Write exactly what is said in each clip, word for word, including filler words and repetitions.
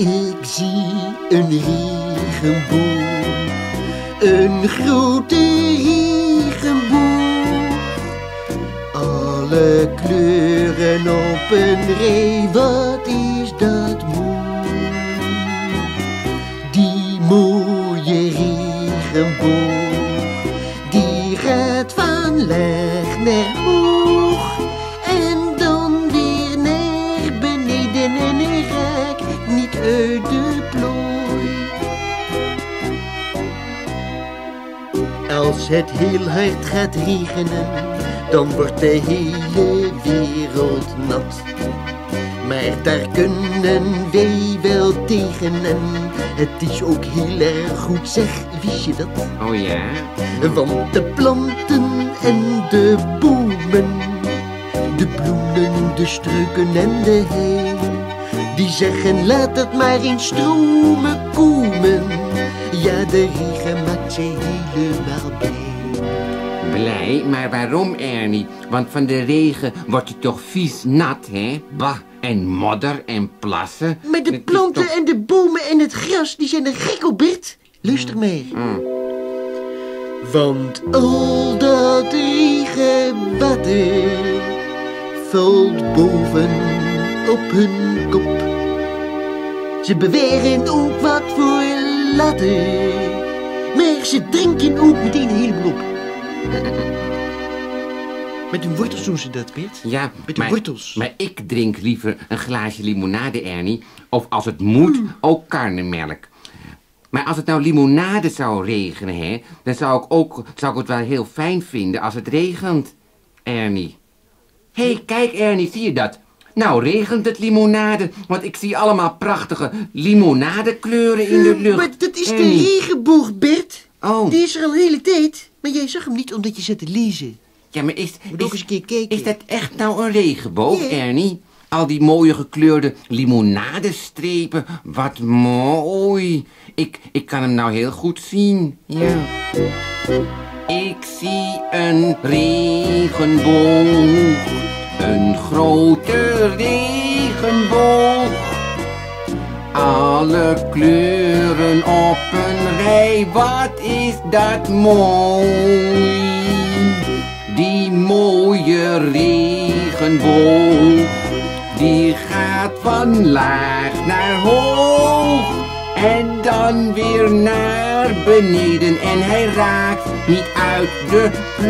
Ik zie een regenboog, een grote regenboog. Alle kleuren op een rij, wat is dat mooi. Die mooie regenboog, die gaat van laag naar hoog. En dan weer naar beneden en hij raakt niet uit de plooi. Als het heel hard gaat regenen, dan wordt de hele wereld nat. Maar daar kunnen wij wel tegen en het is ook heel erg goed, zeg, wist je dat? Oh ja? Want de planten en de bomen, de bloemen, de struiken en de hei, die zeggen laat het maar in stromen komen. Ja, de regen maakt ze helemaal blij. Blij? Maar waarom, Ernie? Want van de regen wordt het toch vies nat, hè? Bah, en modder en plassen. Maar de Het planten is toch... en de bomen en het gras, die zijn er gek op, Bert. Luister mee. Mm. Want al dat regenwater valt boven op hun kop. Ze beweren ook wat voor later, maar ze drinken ook meteen een heleboel op. Met hun wortels doen ze dat, Bert. Ja, met de maar, wortels. Maar ik drink liever een glaasje limonade, Ernie. Of als het moet, mm. ook karnemelk. Maar als het nou limonade zou regenen, hè, dan zou ik, ook, zou ik het wel heel fijn vinden als het regent, Ernie. Hé, hey, kijk Ernie, zie je dat? Nou regent het limonade, want ik zie allemaal prachtige limonadekleuren in de lucht. Maar dat is Ernie. de regenboog, Bert. Oh. Die is er al de hele tijd. Maar jij zag hem niet omdat je zat te lezen. Ja, maar is, Moet ook eens is, een keer kijken. is dat echt nou een regenboog, Ja. Ernie? Al die mooie gekleurde limonadestrepen, wat mooi. Ik, ik kan hem nou heel goed zien, ja. Ik zie een regenboog, een grote regenboog. Alle kleuren op een rij, wat is dat mooi. Die mooie regenboog, die gaat van laag naar hoog. En dan weer naar beneden en hij raakt niet uit de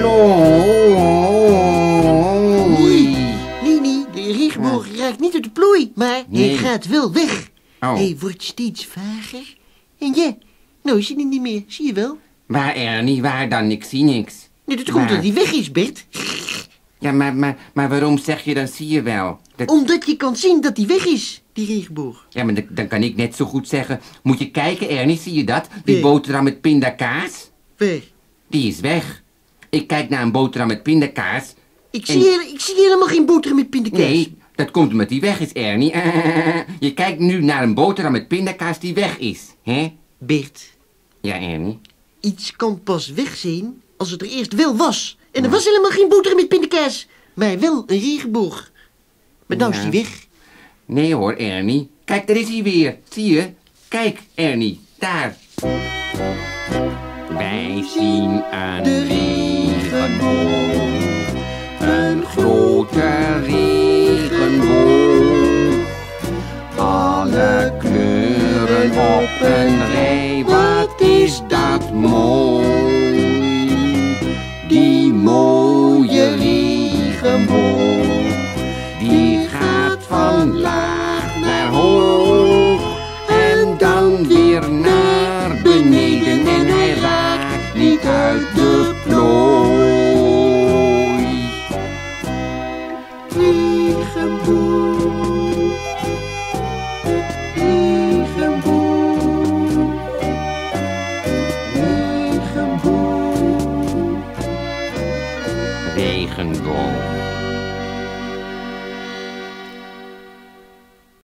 plooi. Nee, nee, nee. De regenboog raakt niet uit de plooi, maar Nee. hij gaat wel weg. Oh. Hij wordt steeds vager. En ja, nou is hij er niet meer, zie je wel. Waar, Ernie, waar dan? Ik zie niks. Nee, dat komt Waar? dat hij weg is, Bert. Ja, maar, maar, maar waarom zeg je dan zie je wel? Dat... Omdat je kan zien dat hij weg is, die regenboog. Ja, maar dan, dan kan ik net zo goed zeggen. Moet je kijken, Ernie, zie je dat? Die Nee. boterham met pindakaas, Waar? die is weg. Ik kijk naar een boterham met pindakaas. Ik, En- zie, hele- ik zie helemaal geen boterham met pindakaas. Nee, dat komt omdat die weg is, Ernie. Je kijkt nu naar een boterham met pindakaas die weg is, hè? Bert, Ja, Ernie. iets kan pas weg zijn als het er eerst wel was. En er was helemaal geen boterham met pindakaas, maar wel een regenboog. Maar nou is Ja. die weg. Nee hoor, Ernie. Kijk, daar is hij weer. Zie je? Kijk, Ernie. Daar. Wij zien een De regenboog.